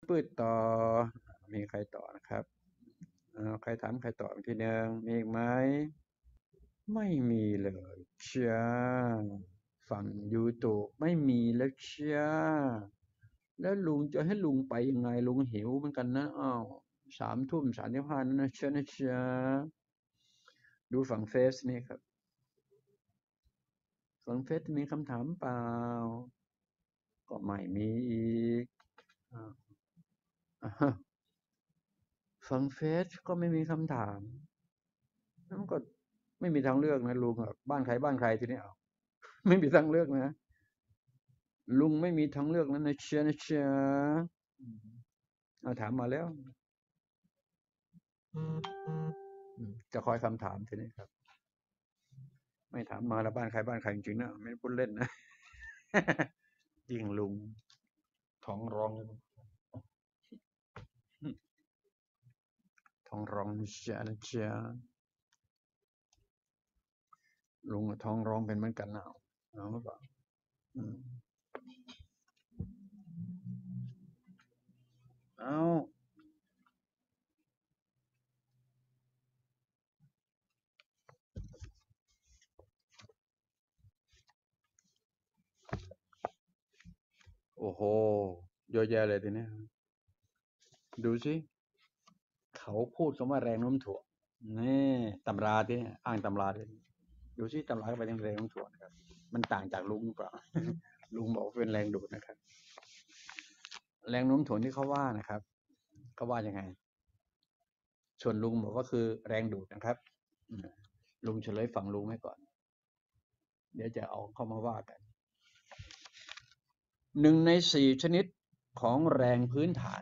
ปืดต่อมีใครต่อนะครับใครถามใครต่อทีหนึ่งมีอีกไหมไม่มีเลยเชียฝั่งยูทูบไม่มีแล้วเชียแล้วลุงจะให้ลุงไปยังไงลุงหิวเหมือนกันนะอ้าว3:35นะเชียนะเชียดูฝั่งเฟซนี่ครับฝั่งเฟซมีคำถามเปล่าก็ไม่มีอีกฝั่งเฟซก็ไม่มีคำถามนั่นก็ไม่มีทางเลือกนะลุงบ้านใครบ้านใครทีนี้เอาไม่มีทางเลือกนะลุงไม่มีทางเลือกแล้วนะเชียนะเชียเอาถามมาแล้วจะคอยคำถามทีนี้ครับไม่ถามมาแล้วบ้านใครบ้านใครจริงๆนะไม่พูดเล่นนะยิ่งลุงท้องร้องท้องร้องเชียนะเชียลุงท้องร้องเป็นเหมือนกันนะเอาหรือเปล่าเอาโอ้โหเยอะแยะเลยทีนี้ดูสิเขาพูดคำว่าแรงโน้มถ่วงนี่ตำราที่อ้างตำราที่ดูสิตำราก็ไปถึงแรงโน้มถ่วงนะครับมันต่างจากลุงหรือเปล่าลุงบอกเป็นแรงดูดนะครับแรงโน้มถ่วงที่เขาว่านะครับเขาว่ายังไงส่วนลุงบอกว่าคือแรงดูดนะครับลุงเฉลยฝั่งลุงให้ก่อนเดี๋ยวจะเอาเข้ามาว่ากัน1 ใน 4ชนิดของแรงพื้นฐาน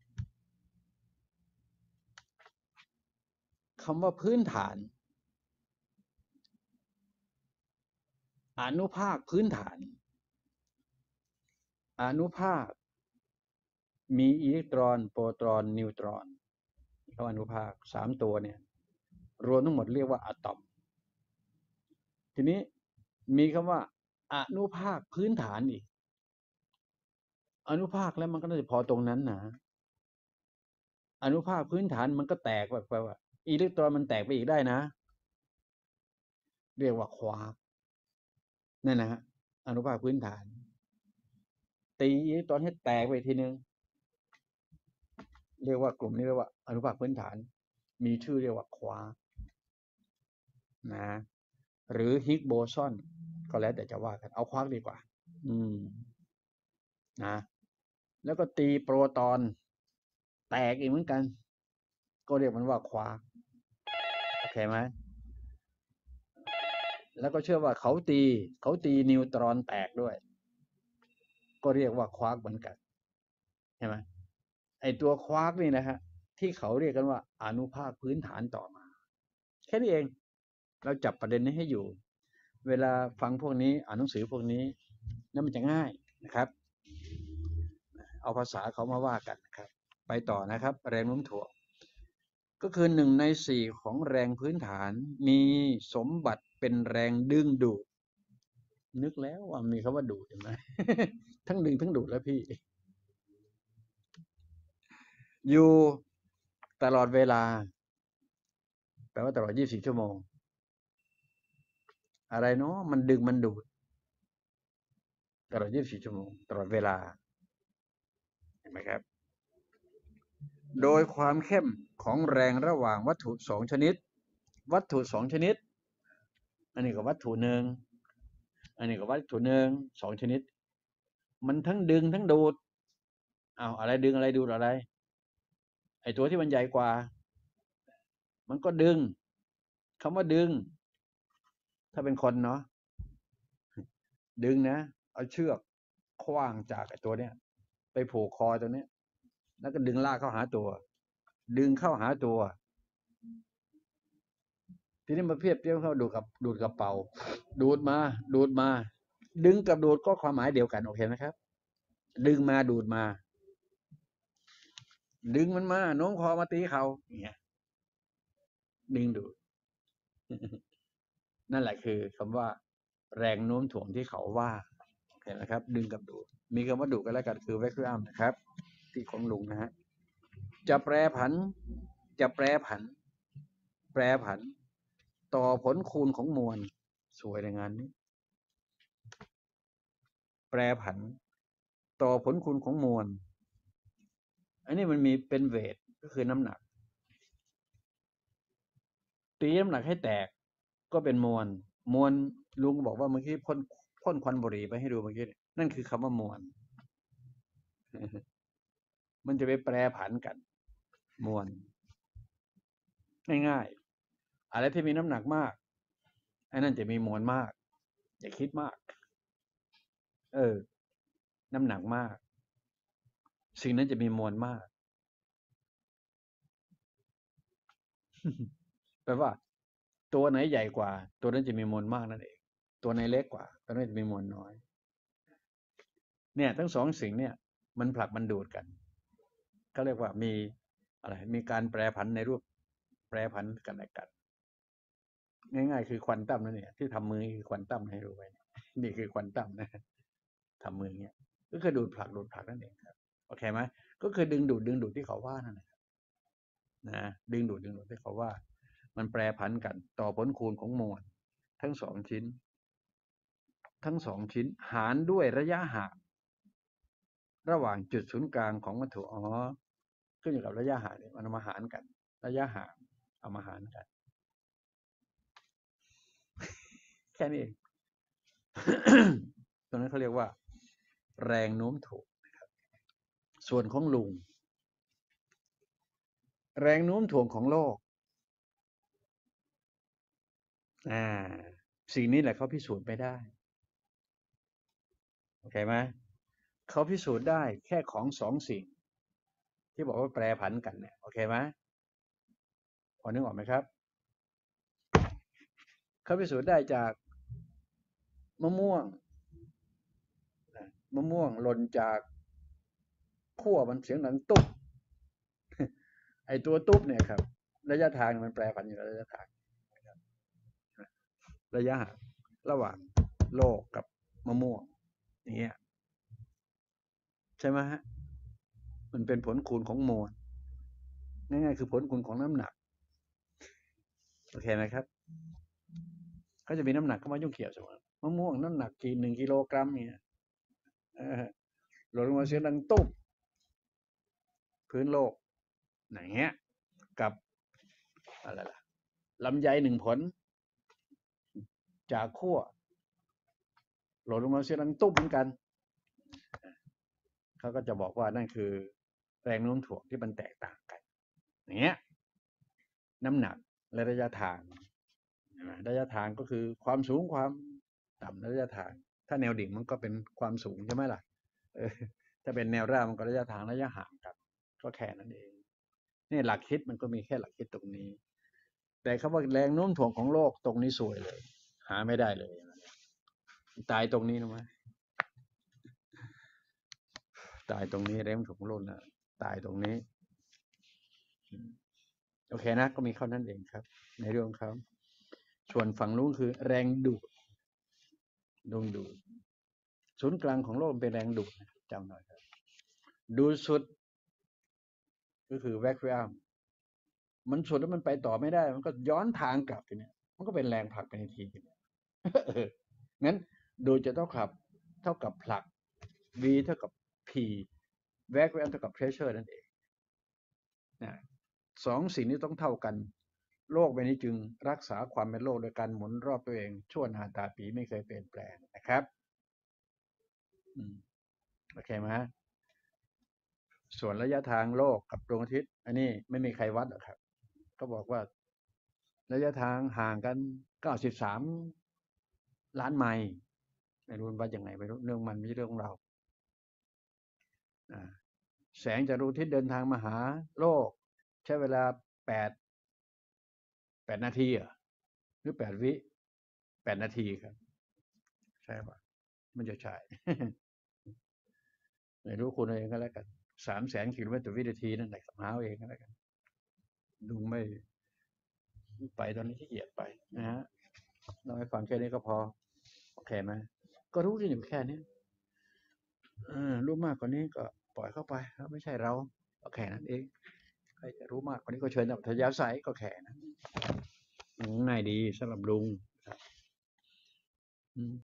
คำว่าพื้นฐานอนุภาคพื้นฐานอนุภาคมีอิเล็กตรอนโปรตอนนิวตรอนเขาอนุภาค3ตัวเนี่ยรวมทั้งหมดเรียกว่าอะตอมทีนี้มีคำว่าอนุภาคพื้นฐานอีกอนุภาคแล้วมันก็น่าจะพอตรงนั้นนะอนุภาคพื้นฐานมันก็แตกแบบว่าอิเล็กตรอนมันแตกไปอีกได้นะเรียกว่าควาร์กนั่นนะฮะอนุภาคพื้นฐานตีอิเล็กตรอนให้แตกไปทีนึงเรียกว่ากลุ่มนี้เรียกว่าอนุภาคพื้นฐานมีชื่อเรียกว่าควาร์กนะหรือฮิกโบซอนก็แล้วแต่จะว่ากันเอาควาร์กดีกว่านะแล้วก็ตีโปรตอนแตกอีกเหมือนกันก็เรียกมันว่าควาร์กโอเคไหมแล้วก็เชื่อว่าเขาตีนิวตรอนแตกด้วยก็เรียกว่าควาร์กเหมือนกันใช่ไหมไอตัวควาร์กนี่นะฮะที่เขาเรียกกันว่าอนุภาคพื้นฐานต่อมาแค่นี้เองเราจับประเด็นนี้ให้อยู่เวลาฟังพวกนี้อ่านหนังสือพวกนี้นั่นมันจะง่ายนะครับเอาภาษาเขามาว่ากันนะครับไปต่อนะครับแรงโน้มถ่วงก็คือ1 ใน 4ของแรงพื้นฐานมีสมบัติเป็นแรงดึงดูดนึกแล้วว่ามีคำว่าดูดเห็นไหมทั้งดึงทั้งดูดแล้วพี่อยู่ตลอดเวลาแปลว่าตลอด24 ชั่วโมงอะไรเนาะมันดึงมันดูดตลอด24 ชั่วโมงตลอดเวลาเห็นไหมครับโดยความเข้มของแรงระหว่างวัตถุ2 ชนิดวัตถุ2 ชนิดอันนี้ก็วัตถุหนึ่งอันนี้ก็วัตถุหนึ่ง2 ชนิดมันทั้งดึงทั้งดูดเอาอะไรดึงอะไรดูดอะไรไอตัวที่มันใหญ่กว่ามันก็ดึงคำว่าดึงถ้าเป็นคนเนาะดึงนะเอาเชือกขว้างจากไอตัวเนี้ยไปผูกคอตัวเนี้ยแล้วก็ดึงลากเข้าหาตัวดึงเข้าหาตัวทีนี้มาเทียบเข้าดูดกับเป่าดูดมาดึงกับดูดก็ความหมายเดียวกันโอเคไหมครับดึงมาดูดมาดึงมันมาโน้มคอมาตีเขาเนี่ยดึงดูดนั่นแหละคือคำว่าแรงโน้มถ่วงที่เขาว่าโอเคนะครับดึงกับดูดมีคำว่าดูดกันแล้วกันคือแวคคูอัมนะครับที่ของลุงนะฮะจะแปรผันจะแปรผันต่อผลคูณของมวลสวยในงานนี้แปรผันต่อผลคูณของมวลอันนี้มันมีเป็นเวทก็คือน้ำหนักตีน้ำหนักให้แตกก็เป็นมวลลุงบอกว่าเมื่อกี้พ่นควันบุหรี่ไปให้ดูเมื่อกี้นั่นคือคำว่ามวลมันจะไปแปรผันกันมวลง่ายๆอะไรที่มีน้ำหนักมากไอ้นั่นจะมีมวลมากอย่าคิดมากน้ำหนักมากสิ่งนั้นจะมีมวลมากแปลว่าตัวไหนใหญ่กว่าตัวนั้นจะมีมวลมากนั่นเองตัวไหนเล็กกว่าตัวนั้นจะมีมวลน้อยเนี่ยทั้งสองสิ่งเนี่ยมันผลักมันดูดกันเขาเรียกว่ามีอะไรมีการแปรผันในรูปแปรผันกันและกันง่ายๆคือควอนตัมนั่นเนี่ยที่ทำมือคือควอนตัมให้รู้ไว้นี่คือควอนตัมนะทำมือเนี่ยก็คือดูดผลักนั่นเองครับโอเคไหมก็คือดึงดูดที่เขาว่านั่นแหละนะดึงดูดที่เขาว่ามันแปรผันกันต่อผลคูณของมวลทั้งสองชิ้นหารด้วยระยะห่างระหว่างจุดศูนย์กลางของวัตถุขึ้นอยู่กับระยะห่างมันมาหารกันระยะห่างเอามาหารกันแค่นี้เอง ตรงนั้นเขาเรียกว่าแรงโน้มถ่วงนะครับส่วนของลุงแรงโน้มถ่วงของโลกสิ่งนี้แหละเขาพิสูจน์ไม่ได้โอเคไหมเขาพิสูจน์ได้แค่ของสองสิ่งที่บอกว่าแปรผันกันเนี่ยโอเคไหมพอนึกออกไหมครับเขาพิสูจน์ได้จากมะม่วงหล่นจากขั้วมันเสียงดังตุ๊บไอตัวตุ๊บเนี่ยครับระยะทางมันแปรผันอยู่ระยะทางระยะห่างระหว่างโลกกับมะม่วงอย่างเงี้ยใช่ไหมฮะมันเป็นผลคูณของมวลง่ายๆคือผลคูณของน้ำหนักโอเคไหมครับเขาจะมีน้ำหนักเข้ามายุ่งเกี่ยวเสมอมะม่วงน้ำหนัก1 กิโลกรัมเนี่ยหล่นลงมาเสียงดังตุ๊บพื้นโลกอย่างเงี้ยกับอะไรล่ะลำไย1 ผลจากขั้วหล่นลงมาเสียงดังตุ๊บเหมือนกันเขาก็จะบอกว่านั่นคือแรงโน้มถ่วงที่มันแตกต่างกันอย่างเงี้ยน้ำหนักและระยะทางระยะทางก็คือความสูงความต่ำระยะทางถ้าแนวดิ่งมันก็เป็นความสูงใช่ไหมล่ะถ้าเป็นแนวราบมันก็ระยะทางระยะห่างกันก็แค่นั้นเองนี่หลักคิดมันก็มีแค่หลักคิดตรงนี้แต่คำว่าแรงโน้มถ่วงของโลกตรงนี้สวยเลยหาไม่ได้เลยตายตรงนี้นะมั้ยตายตรงนี้แรงโน้มถ่วงของโลกนะตายตรงนี้โอเคนะก็มีเข้านั้นเองครับในเรื่องเขาส่วนฝั่งนู้นคือแรงดูดศูนย์กลางของโลกเป็นแรงดูดจำหน่อยครับดูดสุดก็คือแวคคูอัมมันสุดแล้วมันไปต่อไม่ได้มันก็ย้อนทางกลับทีนี้มันก็เป็นแรงผลักไปในทีงั้นดูดจะเท่ากับผลัก v เท่ากับ p แวคคูอัมเท่ากับเพรสเชอร์นั่นเองนะสองสิ่งนี้ต้องเท่ากันโลกใบนี้จึงรักษาความเป็นโลกโดยการหมุนรอบตัวเองชั่วนาตาปีไม่เคยเปลี่ยนแปลงนะครับโอเคไหมส่วนระยะทางโลกกับดวงอาทิตย์อันนี้ไม่มีใครวัดหรอกครับก็บอกว่าระยะทางห่างกัน93 ล้านไมล์ไม่รู้ว่ายังไงไม่รู้เรื่องมันไม่ใช่เรื่องของเราแสงจากดวงอาทิตย์เดินทางมาหาโลกใช้เวลา8 นาทีหรือ8 วิ8 นาทีครับใช่ป่ะมันจะใช่ไม่รู้คุณเองก็แล้วกัน300,000 กิโลเมตรต่อวินาทีนั่นแหละหาเองก็แล้วกันดูไม่ไปตอนนี้ขี้เกียจไปนะฮะเราให้ฟังแค่นี้ก็พอโอเคไหมก็รู้กันอยู่แค่นี้รู้มากกว่านี้ก็ปล่อยเข้าไปครับไม่ใช่เราก็แค่นั้นเองใครจะรู้มากคนนี้ก็เชิญอัธยาศัยก็แค่นั้นง่ายดีสำหรับลุงครับ